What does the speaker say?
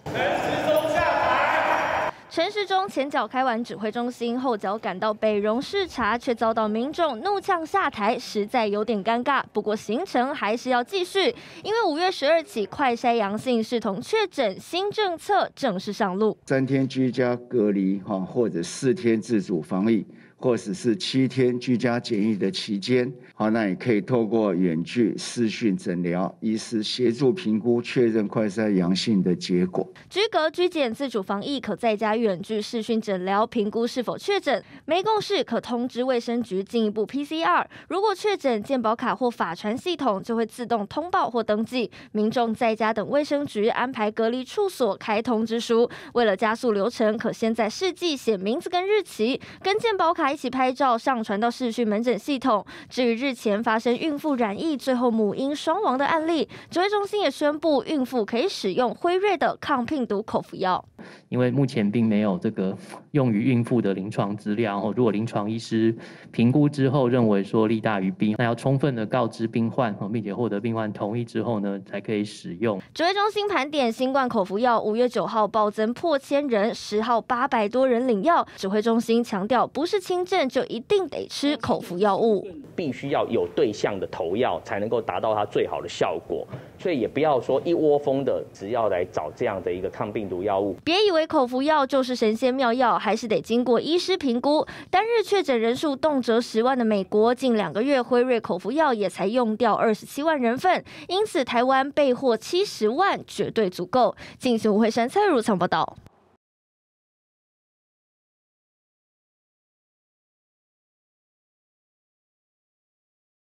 陈时中前脚开完指挥中心，后脚赶到北荣视察，却遭到民众怒呛下台，实在有点尴尬。不过行程还是要继续，因为5月12起快筛阳性视同确诊，新政策正式上路。 3天居家隔离或者4天自主防疫，或者是7天居家检疫的期间，那也可以透过远距视讯诊疗，医师协助评估确认快筛阳性的结果。 居隔居检自主防疫，可在家远距视讯诊疗评估是否确诊，没共识可通知卫生局进一步 PCR。如果确诊，健保卡或法传系统就会自动通报或登记，民众在家等卫生局安排隔离处所开通知书。为了加速流程，可先在试剂写名字跟日期，跟健保卡一起拍照上传到视讯门诊系统。至于日前发生孕妇染疫，最后母婴双亡的案例，指挥中心也宣布，孕妇可以使用辉瑞的抗病毒口服药。 因为目前并没有这个用于孕妇的临床资料，如果临床医师评估之后认为说利大于弊，那要充分的告知病患，并且获得病患同意之后呢，才可以使用。 指挥中心盘点新冠口服药，5月9号暴增破1000人，10号800多人领药。指挥中心强调，不是轻症就一定得吃口服药物， 必须要有对象的投药，才能够达到它最好的效果。所以也不要说一窝蜂的只要来找这样的一个抗病毒药物。 别以为口服药就是神仙妙药，还是得经过医师评估。单日确诊人数动辄10万的美国，近2个月辉瑞口服药也才用掉27万人份，因此台湾备货70万绝对足够。进行吴慧珊、蔡如常报道。